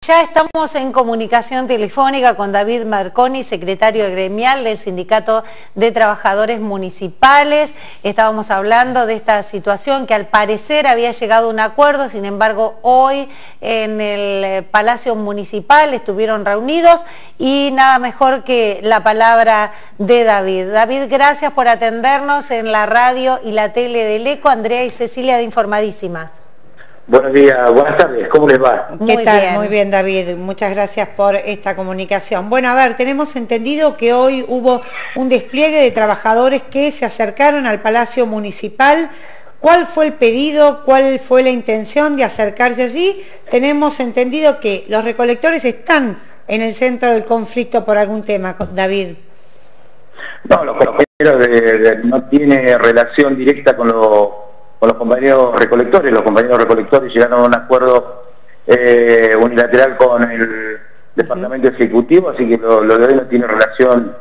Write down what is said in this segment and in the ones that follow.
Ya estamos en comunicación telefónica con David Marconi, secretario gremial del Sindicato de Trabajadores Municipales. Estábamos hablando de esta situación que al parecer había llegado a un acuerdo, sin embargo hoy en el Palacio Municipal estuvieron reunidos y nada mejor que la palabra de David. David, gracias por atendernos en la radio y la tele del ECO. Andrea y Cecilia de Informadísimas. Buenos días, buenas tardes, ¿cómo les va? ¿Qué tal? Muy bien, David, muchas gracias por esta comunicación. Bueno, a ver, tenemos entendido que hoy hubo un despliegue de trabajadores que se acercaron al Palacio Municipal. ¿Cuál fue el pedido? ¿Cuál fue la intención de acercarse allí? Tenemos entendido que los recolectores están en el centro del conflicto por algún tema, David. No, los compañeros no tiene relación directa con los compañeros recolectores. Los compañeros recolectores llegaron a un acuerdo unilateral con el Departamento Ejecutivo, así que lo de hoy no tiene relación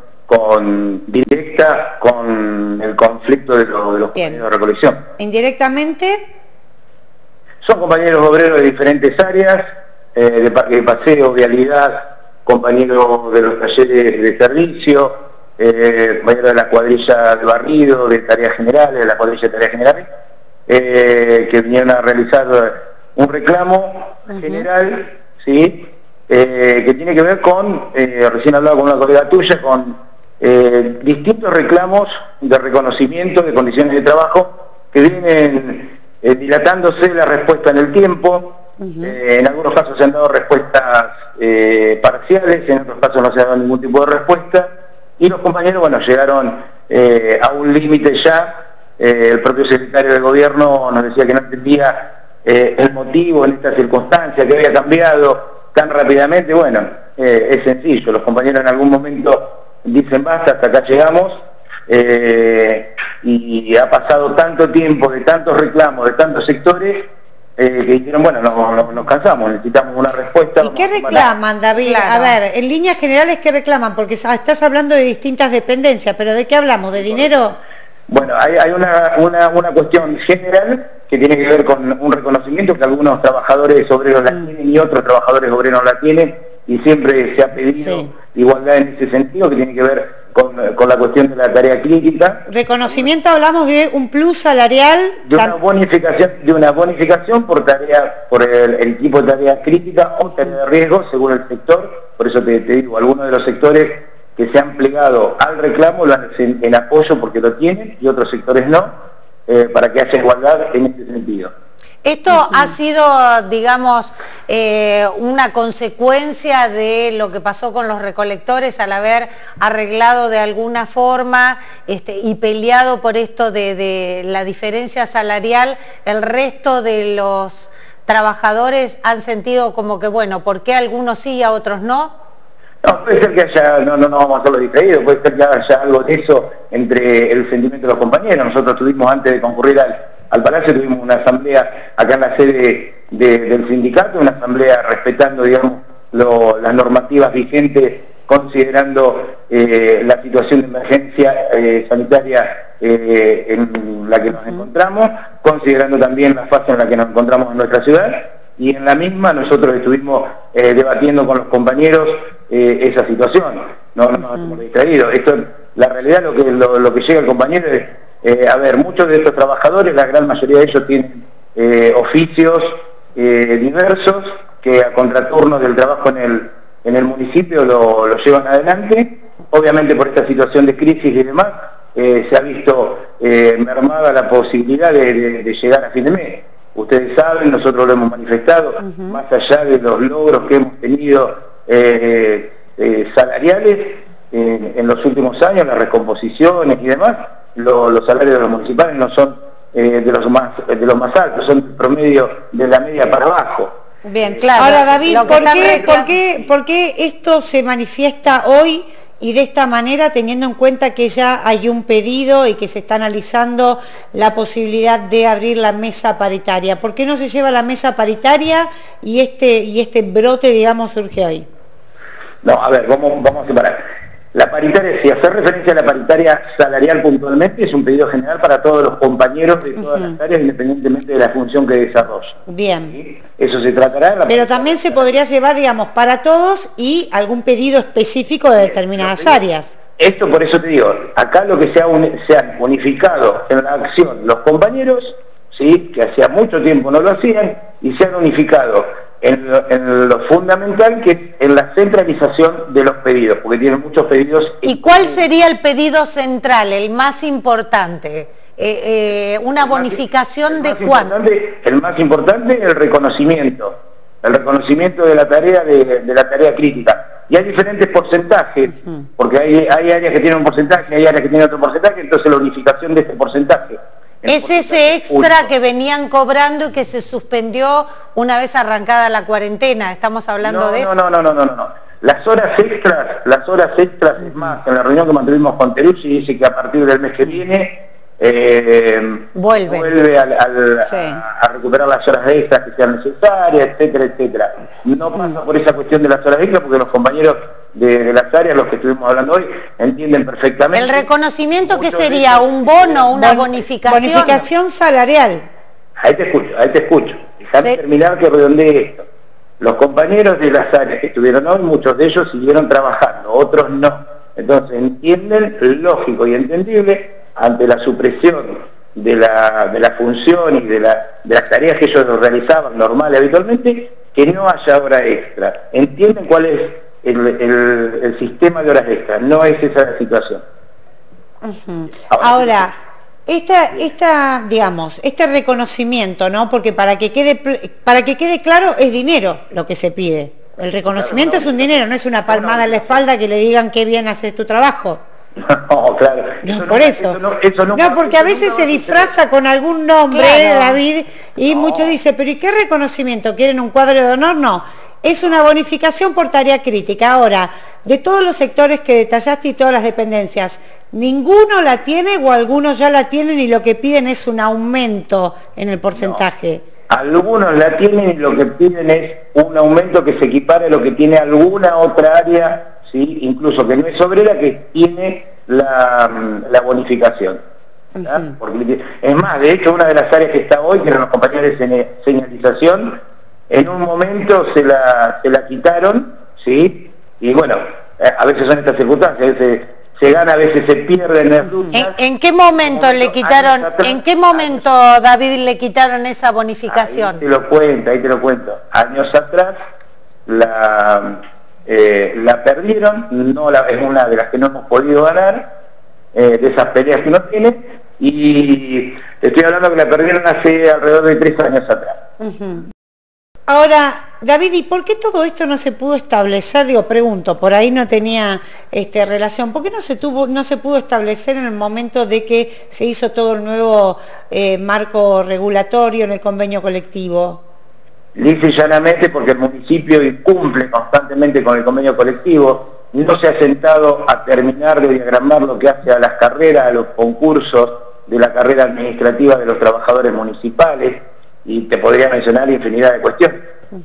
directa con el conflicto de los compañeros de recolección. ¿Indirectamente? Son compañeros obreros de diferentes áreas, de parque de paseo, vialidad, compañeros de los talleres de servicio, compañeros de la cuadrilla de barrido, de tareas generales, de la cuadrilla de tareas generales, que vinieron a realizar un reclamo general, ¿sí? Que tiene que ver con, recién hablaba con una colega tuya, con distintos reclamos de reconocimiento de condiciones de trabajo que vienen dilatándose la respuesta en el tiempo. En algunos casos se han dado respuestas parciales, en otros casos no se ha dado ningún tipo de respuesta, y los compañeros, bueno, llegaron a un límite ya. El propio secretario del gobierno nos decía que no entendía el motivo en esta circunstancia, que había cambiado tan rápidamente. Bueno, es sencillo, los compañeros en algún momento dicen basta, hasta acá llegamos, y ha pasado tanto tiempo de tantos reclamos, de tantos sectores, que dijeron, bueno, nos cansamos, necesitamos una respuesta. ¿Y qué reclaman, David? Claro. A ver, en líneas generales, ¿qué reclaman? Porque estás hablando de distintas dependencias, pero ¿de qué hablamos? ¿De dinero? Bueno, hay una cuestión general que tiene que ver con un reconocimiento que algunos trabajadores obreros la tienen y otros trabajadores obreros la tienen, y siempre se ha pedido igualdad en ese sentido, que tiene que ver con la cuestión de la tarea crítica. Reconocimiento, hablamos de un plus salarial. De una bonificación por tarea, por el equipo de tarea crítica o tarea de riesgo, según el sector. Por eso te digo, algunos de los sectores que se han plegado al reclamo lo hacen en apoyo porque lo tienen, y otros sectores no, para que haya igualdad en este sentido. Esto ha sido, digamos, una consecuencia de lo que pasó con los recolectores al haber arreglado de alguna forma y peleado por esto de la diferencia salarial. El resto de los trabajadores han sentido como que, bueno, ¿por qué algunos sí y a otros no? No, puede ser que haya, no vamos a hacerlo distraído, puede ser que haya algo de eso entre el sentimiento de los compañeros. Nosotros tuvimos, antes de concurrir al Palacio, tuvimos una asamblea acá en la sede del sindicato, una asamblea respetando, digamos, las normativas vigentes, considerando la situación de emergencia sanitaria en la que nos encontramos, considerando también la fase en la que nos encontramos en nuestra ciudad, y en la misma nosotros estuvimos debatiendo con los compañeros esa situación. No nos hemos distraído. Esto, la realidad, lo que llega al compañero es, a ver, muchos de estos trabajadores, la gran mayoría de ellos tienen oficios diversos que a contraturno del trabajo en el municipio lo llevan adelante. Obviamente por esta situación de crisis y demás, se ha visto mermada la posibilidad de llegar a fin de mes. Ustedes saben, nosotros lo hemos manifestado, más allá de los logros que hemos tenido salariales en los últimos años, las recomposiciones y demás, los salarios de los municipales no son de los más altos, son el promedio de la media para abajo. Bien, claro. Ahora, David, ¿por qué esto se manifiesta hoy y de esta manera, teniendo en cuenta que ya hay un pedido y que se está analizando la posibilidad de abrir la mesa paritaria? ¿Por qué no se lleva la mesa paritaria y este brote, digamos, surge hoy? No, a ver, vamos a separar. La paritaria, si hacer referencia a la paritaria salarial puntualmente, es un pedido general para todos los compañeros de todas las áreas, independientemente de la función que desarrollen. Bien. ¿Sí? Eso se tratará. Pero también se podría llevar, digamos, para todos y algún pedido específico de determinadas áreas. Esto, por eso te digo, acá lo que se han unificado en la acción los compañeros, ¿sí? Que hacía mucho tiempo no lo hacían, y se han unificado en lo fundamental, que es en la centralización de los pedidos, porque tienen muchos pedidos. ¿Y cuál sería el pedido central, el más importante? ¿Una bonificación de cuánto? El más importante es el reconocimiento de la tarea de la tarea crítica. Y hay diferentes porcentajes, porque hay áreas que tienen un porcentaje, hay áreas que tienen otro porcentaje, entonces la unificación de este porcentaje. Es ese extra que venían cobrando y que se suspendió una vez arrancada la cuarentena. ¿Estamos hablando de eso? No. Las horas extras, es más, en la reunión que mantuvimos con Teruzzi, dice que a partir del mes que viene vuelve a recuperar las horas extras que sean necesarias, etcétera, etcétera. No pasa por esa cuestión de las horas extras, porque los compañeros de las áreas, los que estuvimos hablando hoy, entienden perfectamente. ¿El reconocimiento qué sería? ¿Un bono, una bonificación? Bonificación salarial. Ahí te escucho. Déjame terminar que redondee esto. Los compañeros de las áreas que estuvieron hoy, muchos de ellos siguieron trabajando, otros no. Entonces entienden, lógico y entendible, ante la supresión de la función y de las tareas que ellos realizaban normal y habitualmente, que no haya hora extra. ¿Entienden cuál es el sistema de horas extras? No es esa la situación. Ahora, digamos, este reconocimiento, ¿no? Porque para que quede claro, es dinero lo que se pide. El reconocimiento es un dinero, no es una palmada en la espalda que le digan qué bien haces tu trabajo. No, claro. No, por eso. No, porque a veces se disfraza con algún nombre, claro, David, y muchos dicen, pero ¿y qué reconocimiento? ¿Quieren un cuadro de honor? No. Es una bonificación por tarea crítica. Ahora, de todos los sectores que detallaste y todas las dependencias, ¿ninguno la tiene o algunos ya la tienen y lo que piden es un aumento en el porcentaje? No. Algunos la tienen y lo que piden es un aumento que se equipare a lo que tiene alguna otra área, ¿sí? Incluso que no es obrera, que tiene la bonificación. Porque, es más, de hecho, una de las áreas que está hoy, que eran los compañeros de señalización, en un momento se la quitaron, ¿sí? Y bueno, a veces son estas circunstancias, a veces se gana, a veces se pierde en las luchas. ¿En qué momento le quitaron, en qué momento, David, le quitaron esa bonificación? Ahí te lo cuento. Años atrás la perdieron, es una de las que no hemos podido ganar, de esas peleas que uno tiene, y estoy hablando que la perdieron hace alrededor de 3 años atrás. Ahora, David, ¿y por qué todo esto no se pudo establecer? Digo, pregunto, por ahí no tenía relación. ¿Por qué no se pudo establecer en el momento de que se hizo todo el nuevo marco regulatorio en el convenio colectivo? Lisa y llanamente porque el municipio incumple constantemente con el convenio colectivo, no se ha sentado a terminar de diagramar lo que hace a las carreras, a los concursos de la carrera administrativa de los trabajadores municipales, y te podría mencionar infinidad de cuestiones.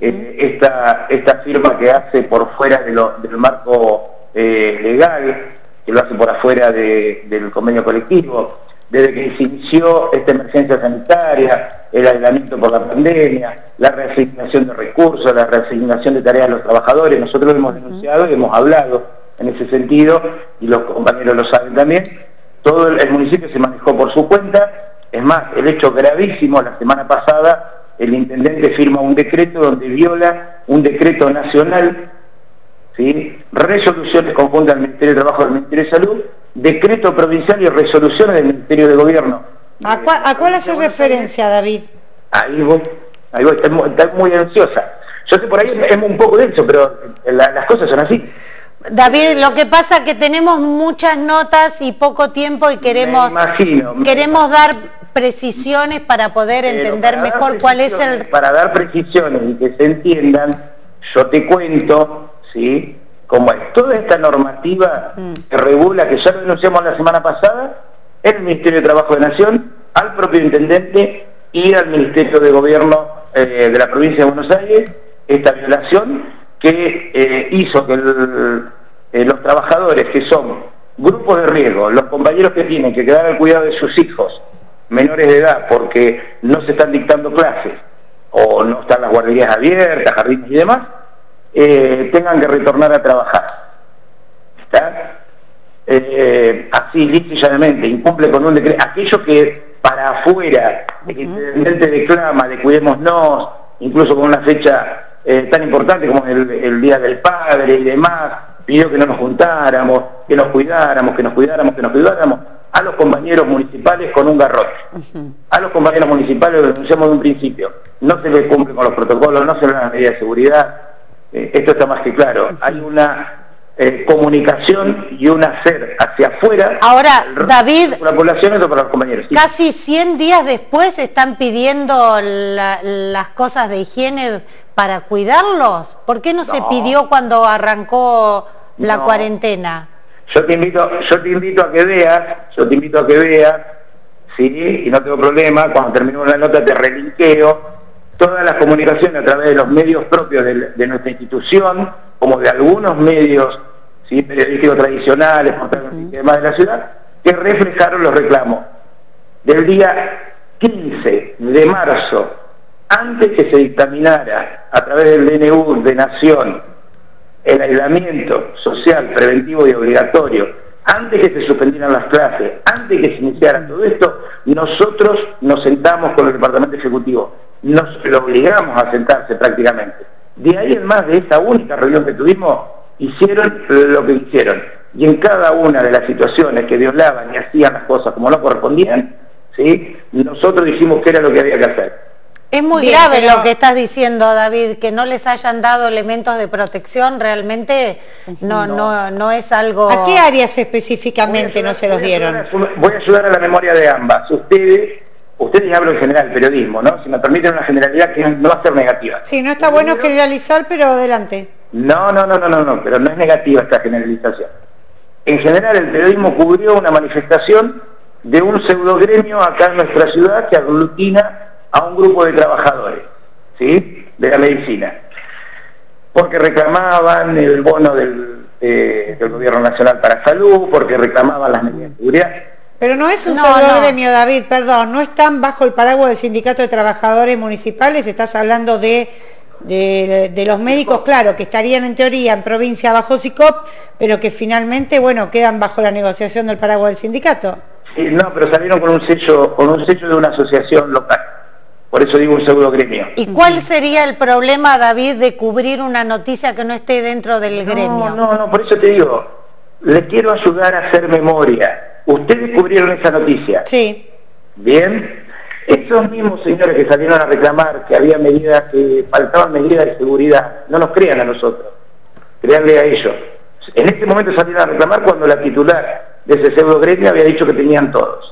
Esta firma que hace por fuera del marco legal, que lo hace por afuera del convenio colectivo, desde que se inició esta emergencia sanitaria, el aislamiento por la pandemia, la reasignación de recursos, la reasignación de tareas a los trabajadores, nosotros lo hemos denunciado y hemos hablado en ese sentido, y los compañeros lo saben también. Todo el municipio se manejó por su cuenta. Es más, el hecho gravísimo, la semana pasada, el intendente firma un decreto donde viola un decreto nacional, ¿sí? Resoluciones conjuntas del Ministerio de Trabajo y del Ministerio de Salud, decreto provincial y resoluciones del Ministerio de Gobierno. ¿A cuál hace referencia, David? Ahí voy, está muy ansiosa. Yo sé por ahí es un poco denso, pero las cosas son así. David, lo que pasa es que tenemos muchas notas y poco tiempo y queremos dar precisiones para poder entender mejor cuál es el... Para dar precisiones y que se entiendan, yo te cuento, ¿sí?, cómo es toda esta normativa que regula, que ya lo denunciamos la semana pasada, en el Ministerio de Trabajo de Nación, al propio intendente y al Ministerio de Gobierno de la provincia de Buenos Aires, esta violación que hizo que los trabajadores que son grupos de riesgo, los compañeros que tienen que quedar al cuidado de sus hijos menores de edad porque no se están dictando clases o no están las guarderías abiertas, jardines y demás, tengan que retornar a trabajar. ¿Está? Así, listo y llanamente, incumple con un decreto. Aquello que para afuera, el intendente declama de cuidémonos, incluso con una fecha tan importante como el Día del Padre y demás, pidió que no nos juntáramos, que nos cuidáramos, a los compañeros municipales con un garrote. A los compañeros municipales lo denunciamos de un principio. No se les cumple con los protocolos, no se les da las medidas de seguridad. Esto está más que claro. Hay una comunicación y un hacer hacia afuera. Ahora, David, la población, esto para los compañeros. Sí. Casi 100 días después están pidiendo las cosas de higiene para cuidarlos. ¿Por qué no se pidió cuando arrancó la cuarentena? Yo te invito a que veas, sí, y no tengo problema, cuando terminemos la nota te relinkeo todas las comunicaciones a través de los medios propios de nuestra institución, como de algunos medios, ¿sí?, periodísticos tradicionales, portales y demás de la ciudad, que reflejaron los reclamos. Del día 15 de marzo, antes que se dictaminara a través del DNU de Nación el aislamiento social, preventivo y obligatorio, antes que se suspendieran las clases, antes que se iniciara todo esto, nosotros nos sentamos con el Departamento Ejecutivo, nos lo obligamos a sentarse prácticamente. De ahí en más de esta única reunión que tuvimos, hicieron lo que hicieron. Y en cada una de las situaciones que violaban y hacían las cosas como no correspondían, ¿sí?, nosotros dijimos que era lo que había que hacer. Es muy grave lo que estás diciendo, David, que no les hayan dado elementos de protección, realmente no es algo... ¿A qué áreas específicamente no se los dieron? Voy a ayudar a la memoria de ambas. Ustedes hablan en general, periodismo, ¿no? Si me permiten una generalidad que no va a ser negativa. Sí, no está bueno generalizar, pero adelante. No, pero no es negativa esta generalización. En general el periodismo cubrió una manifestación de un pseudogremio acá en nuestra ciudad que aglutina a un grupo de trabajadores, ¿sí?, de la medicina, porque reclamaban el bono del Gobierno Nacional para Salud, porque reclamaban las medidas de seguridad. Pero no es un pseudogremio, David, perdón, no están bajo el paraguas del Sindicato de Trabajadores Municipales, estás hablando de los médicos, claro, que estarían en teoría en provincia bajo SICOP, pero que finalmente, bueno, quedan bajo la negociación del paraguas del sindicato. Sí, no, pero salieron con un sello de una asociación local. Por eso digo un pseudogremio. ¿Y cuál sería el problema, David, de cubrir una noticia que no esté dentro del gremio? No, por eso te digo, les quiero ayudar a hacer memoria. Ustedes cubrieron esa noticia. Sí. Bien. Esos mismos señores que salieron a reclamar que había medidas, que faltaban medidas de seguridad, no nos crean a nosotros, créanle a ellos. En este momento salieron a reclamar cuando la titular de ese pseudogremio había dicho que tenían todos.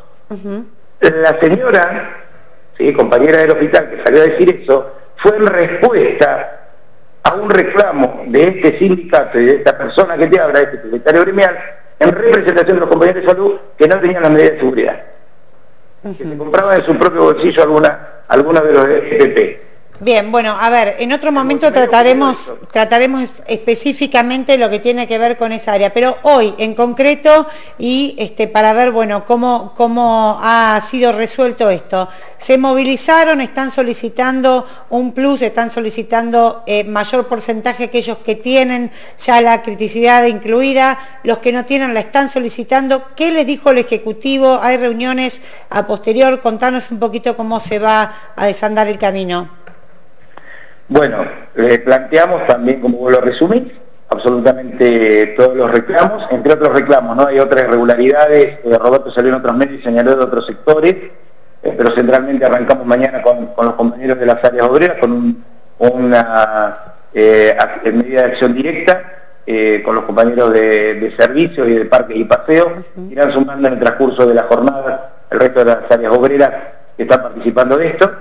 La señora, sí, compañera del hospital, que salió a decir eso, fue en respuesta a un reclamo de este sindicato y de esta persona que te habla, de este secretario gremial, en representación de los compañeros de salud que no tenían las medidas de seguridad. Que se compraban en su propio bolsillo alguna de los FPP. Bien, bueno, a ver, en otro momento trataremos específicamente lo que tiene que ver con esa área, pero hoy en concreto y para ver, bueno, cómo ha sido resuelto esto. Se movilizaron, están solicitando un plus, están solicitando mayor porcentaje aquellos que tienen ya la criticidad incluida, los que no tienen la están solicitando. ¿Qué les dijo el Ejecutivo? ¿Hay reuniones a posterior? Contanos un poquito cómo se va a desandar el camino. Bueno, planteamos también, como vos lo resumís, absolutamente todos los reclamos, entre otros reclamos, ¿no? Hay otras irregularidades, Roberto salió en otros medios y señaló de otros sectores, pero centralmente arrancamos mañana con los compañeros de las áreas obreras, con una medida de acción directa, con los compañeros de servicios y de parques y paseos, irán sumando en el transcurso de la jornada el resto de las áreas obreras que están participando de esto.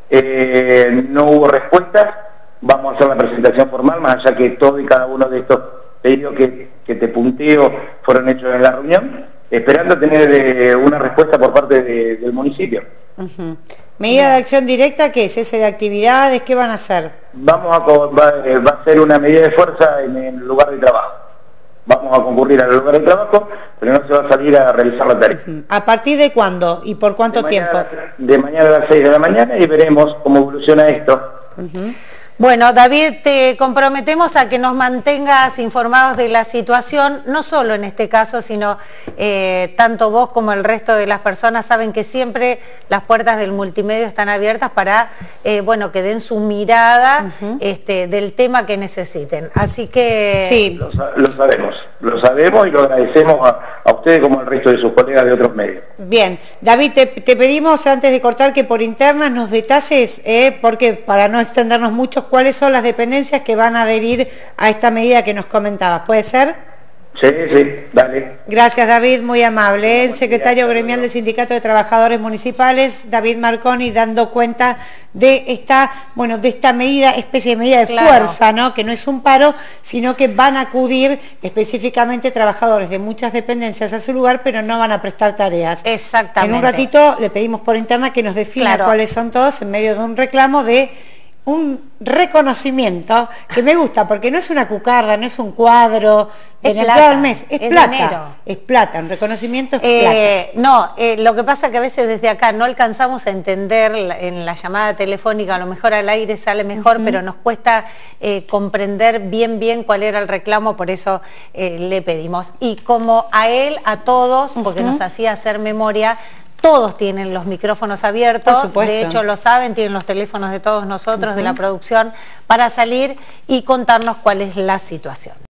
No hubo respuestas, vamos a hacer la presentación formal, más allá que todo y cada uno de estos pedidos que te punteo fueron hechos en la reunión, esperando tener una respuesta por parte del municipio. ¿Medida de acción directa qué es? ¿Ese de actividades? ¿Qué van a hacer? Va a ser una medida de fuerza en el lugar de trabajo. Vamos vamos a concurrir al lugar de trabajo, pero no se va a salir a realizar la tarea. ¿A partir de cuándo y por cuánto tiempo? De mañana a las 6 de la mañana y veremos cómo evoluciona esto. Bueno, David, te comprometemos a que nos mantengas informados de la situación, no solo en este caso, sino tanto vos como el resto de las personas saben que siempre las puertas del multimedio están abiertas para, bueno, que den su mirada del tema que necesiten. Así que... Sí. Lo sabemos y lo agradecemos a ustedes como al resto de sus colegas de otros medios. Bien, David, te pedimos antes de cortar que por internas nos detalles, porque para no extendernos mucho, cuáles son las dependencias que van a adherir a esta medida que nos comentabas. ¿Puede ser? Sí, dale. Gracias, David, muy amable. El secretario gremial del Sindicato de Trabajadores Municipales, David Marconi, dando cuenta de esta, bueno, de esta medida, especie de medida de fuerza, ¿no? Que no es un paro, sino que van a acudir específicamente trabajadores de muchas dependencias a su lugar, pero no van a prestar tareas. Exactamente. En un ratito le pedimos por interna que nos defina cuáles son todos en medio de un reclamo de un reconocimiento que me gusta, porque no es una cucarda, no es un cuadro de empleado del mes, es plata, dinero. Es plata, un reconocimiento es plata. No, lo que pasa que a veces desde acá no alcanzamos a entender en la llamada telefónica, a lo mejor al aire sale mejor, pero nos cuesta comprender bien cuál era el reclamo, por eso le pedimos. Y como a él, a todos, porque nos hacía hacer memoria, todos tienen los micrófonos abiertos, de hecho lo saben, tienen los teléfonos de todos nosotros, de la producción, para salir y contarnos cuál es la situación.